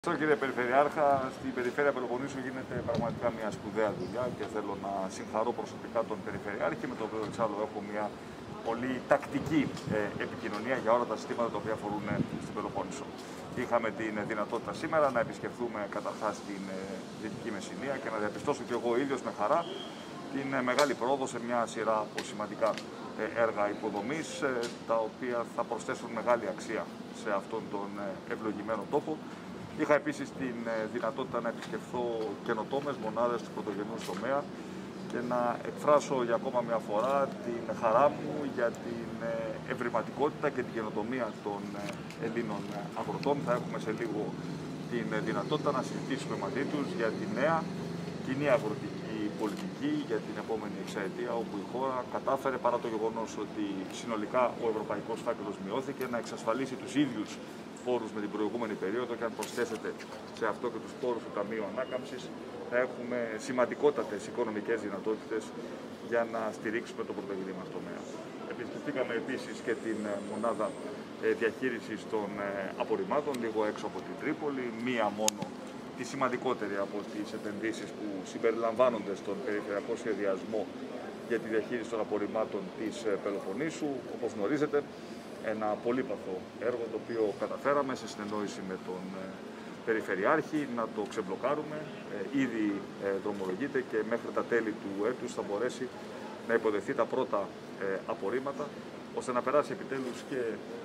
Ευχαριστώ κύριε Περιφερειάρχα. Στην Περιφέρεια Πελοποννήσου γίνεται πραγματικά μια σπουδαία δουλειά και θέλω να συγχαρώ προσωπικά τον Περιφερειάρχη, με τον οποίο εξάλλου έχω μια πολύ τακτική επικοινωνία για όλα τα ζητήματα τα οποία αφορούν στην Πελοπόννησο. Είχαμε την δυνατότητα σήμερα να επισκεφθούμε καταρχάς την Δυτική Μεσσηνία και να διαπιστώσω και εγώ ίδιος με χαρά την μεγάλη πρόοδο σε μια σειρά από σημαντικά έργα υποδομής, τα οποία θα προσθέσουν μεγάλη αξία σε αυτόν τον ευλογημένο τόπο. Είχα επίσης την δυνατότητα να επισκεφθώ καινοτόμες μονάδες του πρωτογενούς τομέα και να εκφράσω για ακόμα μια φορά την χαρά μου για την ευρηματικότητα και την καινοτομία των Ελλήνων αγροτών. Θα έχουμε σε λίγο την δυνατότητα να συζητήσουμε μαζί τους για τη νέα κοινή αγροτική πολιτική για την επόμενη εξαετία, όπου η χώρα κατάφερε, παρά το γεγονός ότι συνολικά ο ευρωπαϊκός φάκελος μειώθηκε, να εξασφαλίσει τους ίδιους πόρους με την προηγούμενη περίοδο, και αν προσθέσετε σε αυτό και τους πόρους του Ταμείου Ανάκαμψης, θα έχουμε σημαντικότατες οικονομικές δυνατότητες για να στηρίξουμε το πρωτογενή μας τομέα. Επισκεφτήκαμε επίσης και την μονάδα διαχείρισης των απορριμμάτων λίγο έξω από την Τρίπολη, μία μόνο, τη σημαντικότερη από τις επενδύσεις που συμπεριλαμβάνονται στον περιφερειακό σχεδιασμό για τη διαχείριση των απορριμμάτων της Πελοποννήσου. Όπως γνωρίζετε, ένα πολύπαθο έργο το οποίο καταφέραμε σε συνεννόηση με τον Περιφερειάρχη να το ξεμπλοκάρουμε. Ήδη δρομολογείται και μέχρι τα τέλη του έτους θα μπορέσει να υποδεχθεί τα πρώτα απορρίμματα, ώστε να περάσει επιτέλους και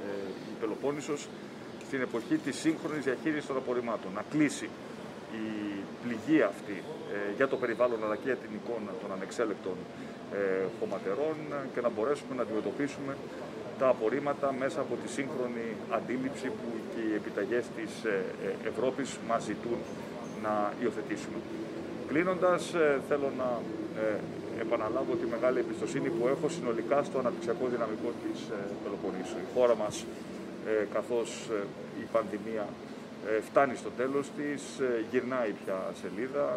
η Πελοπόννησος στην εποχή της σύγχρονης διαχείρισης των απορριμμάτων. Να κλείσει η πληγή αυτή για το περιβάλλον αλλά και για την εικόνα των ανεξέλεκτων χωματερών και να μπορέσουμε να αντιμετωπίσουμε τα απορρίμματα μέσα από τη σύγχρονη αντίληψη που και οι επιταγές της Ευρώπης μας ζητούν να υιοθετήσουμε. Κλείνοντας, θέλω να επαναλάβω τη μεγάλη εμπιστοσύνη που έχω συνολικά στο αναπτυξιακό δυναμικό της Πελοποννήσου. Η χώρα μας, καθώς η πανδημία φτάνει στο τέλος της, γυρνάει πια σελίδα.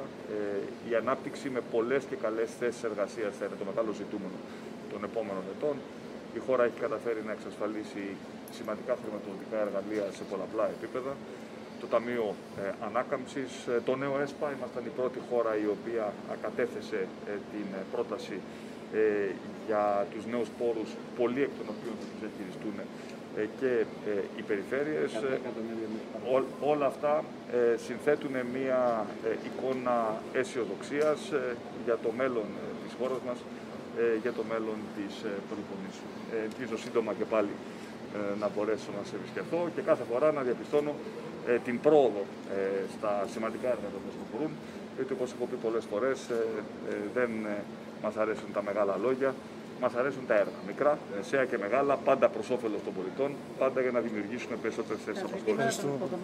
Η ανάπτυξη με πολλές και καλές θέσεις εργασίας θα είναι το μεγάλο ζητούμενο των επόμενων ετών. Η χώρα έχει καταφέρει να εξασφαλίσει σημαντικά χρηματοδοτικά εργαλεία σε πολλαπλά επίπεδα. Το Ταμείο Ανάκαμψης, το νέο ΕΣΠΑ, ήμασταν η πρώτη χώρα η οποία κατέθεσε την πρόταση για τους νέους πόρους, πολλοί εκ των οποίων θα τους διαχειριστούν και οι περιφέρειες. Όλα αυτά συνθέτουν μια εικόνα αισιοδοξίας για το μέλλον της χώρας μας, για το μέλλον της Πελοποννήσου. Ελπίζω σύντομα και πάλι να μπορέσω να σε επισκεφθώ και κάθε φορά να διαπιστώνω την πρόοδο στα σημαντικά έργα που μας προχωρούν, γιατί όπως έχω πει πολλές φορές δεν μας αρέσουν τα μεγάλα λόγια, μας αρέσουν τα έργα, μικρά, μεσαία και μεγάλα, πάντα προς όφελος των πολιτών, πάντα για να δημιουργήσουμε περισσότερες θέσεις απασχόλησης.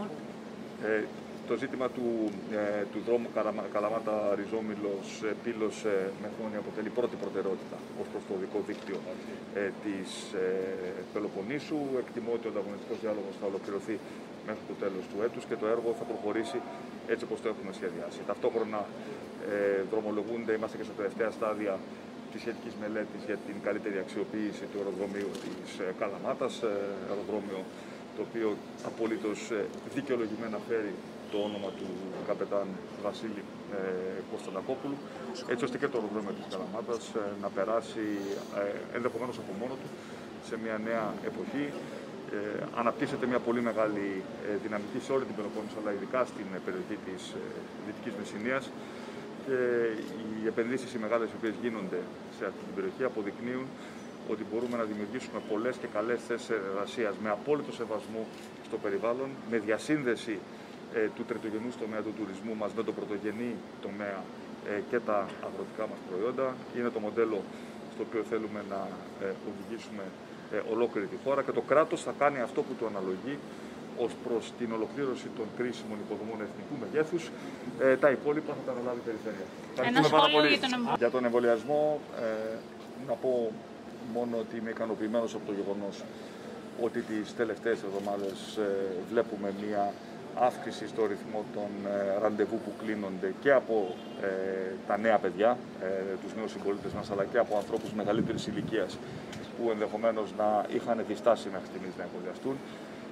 Το ζήτημα του δρόμου Καλαμάτα-Ριζόμυλος Πύλος Μεθόνη αποτελεί πρώτη προτεραιότητα ως προς το οδικό δίκτυο της Πελοποννήσου. Εκτιμώ ότι ο ανταγωνιστικός διάλογος θα ολοκληρωθεί μέχρι το τέλος του έτους και το έργο θα προχωρήσει έτσι όπως το έχουμε σχεδιάσει. Ταυτόχρονα δρομολογούνται, είμαστε και στα τελευταία στάδια της σχετικής μελέτης για την καλύτερη αξιοποίηση του αεροδρομίου της Καλαμάτας, αεροδρόμιο το οποίο απολύτως δικαιολογημένα φέρει το όνομα του καπετάν Βασίλη Κωνσταντακόπουλου, έτσι ώστε και το αεροδρόμιο της Καλαμάτας να περάσει ενδεχομένως από μόνο του σε μια νέα εποχή. Αναπτύσσεται μια πολύ μεγάλη δυναμική σε όλη την Πελοπόννησο, αλλά ειδικά στην περιοχή της Δυτικής Μεσσηνίας, και οι επενδύσεις οι μεγάλες οι οποίες γίνονται σε αυτή την περιοχή αποδεικνύουν ότι μπορούμε να δημιουργήσουμε πολλές και καλές θέσεις εργασίας με απόλυτο σεβασμό στο περιβάλλον, με διασύνδεση του τριτογενούς τομέα του τουρισμού μας με το πρωτογενή τομέα και τα αγροτικά μας προϊόντα. Είναι το μοντέλο στο οποίο θέλουμε να οδηγήσουμε ολόκληρη τη χώρα, και το κράτος θα κάνει αυτό που του αναλογεί ως προς την ολοκλήρωση των κρίσιμων υποδομών εθνικού μεγέθους. Τα υπόλοιπα θα τα αναλάβει η Περιφέρεια. Ευχαριστούμε πάρα πολύ. Για τον εμβολιασμό να πω μόνο ότι είμαι ικανοποιημένος από το γεγονός ότι τις τελευταίες εβδομάδες βλέπουμε μία αύξηση στο ρυθμό των ραντεβού που κλείνονται και από τα νέα παιδιά, τους νέους συμπολίτες μας, αλλά και από ανθρώπους μεγαλύτερης ηλικίας που ενδεχομένως να είχαν διστάσει μέχρι στιγμής να εμβολιαστούν.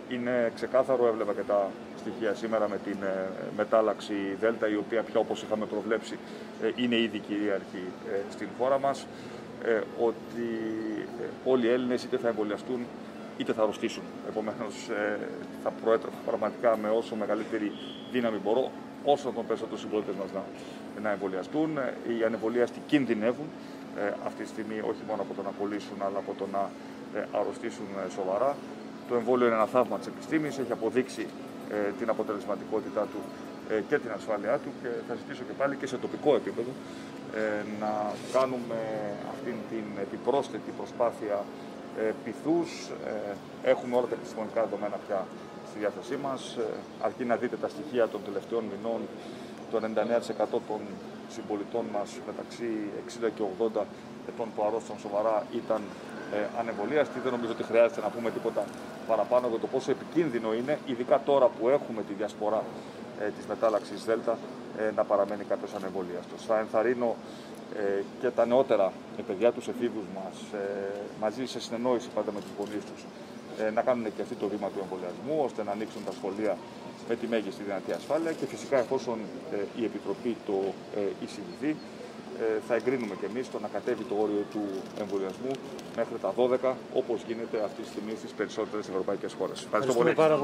Είναι ξεκάθαρο, έβλεπα και τα στοιχεία σήμερα με την μετάλλαξη Δέλτα, η οποία πια όπως είχαμε προβλέψει είναι ήδη κυρίαρχη στην χώρα μας, ότι όλοι οι Έλληνες είτε θα εμβολιαστούν είτε θα αρρωστήσουν. Επομένως θα προέτρεπα πραγματικά με όσο μεγαλύτερη δύναμη μπορώ, όσο τον περισσότερους συμπολίτες μας να εμβολιαστούν. Οι ανεμβολίαστοι κινδυνεύουν αυτή τη στιγμή όχι μόνο από το να κολλήσουν, αλλά από το να αρρωστήσουν σοβαρά. Το εμβόλιο είναι ένα θαύμα της επιστήμης, έχει αποδείξει την αποτελεσματικότητά του και την ασφάλειά του, και θα ζητήσω και πάλι και σε τοπικό επίπεδο να κάνουμε αυτή την πρόσθετη προσπάθεια πειθούς. Έχουμε όλα τα επιστημονικά δεδομένα πια στη διάθεσή μας, αρκεί να δείτε τα στοιχεία των τελευταίων μηνών. Το 99% των συμπολιτών μας μεταξύ 60 και 80 ετών που αρρώστησαν σοβαρά ήταν ανεμβολίαστοι. Δεν νομίζω ότι χρειάζεται να πούμε τίποτα παραπάνω για το πόσο επικίνδυνο είναι, ειδικά τώρα που έχουμε τη διασπορά της μετάλλαξης Δέλτα, να παραμένει κάποιος ανεμβολίαστος. Θα ενθαρρύνω και τα νεότερα παιδιά, τους εφήβους μας, μαζί σε συνεννόηση πάντα με τους γονείς τους, να κάνουν και αυτοί το βήμα του εμβολιασμού, ώστε να ανοίξουν τα σχολεία με τη μέγιστη δυνατή ασφάλεια, και φυσικά εφόσον η Επιτροπή το εισηγηθεί, θα εγκρίνουμε και εμείς το να κατέβει το όριο του εμβολιασμού μέχρι τα 12, όπως γίνεται αυτή τη στιγμή στις περισσότερες ευρωπαϊκές χώρες. Ευχαριστώ πολύ.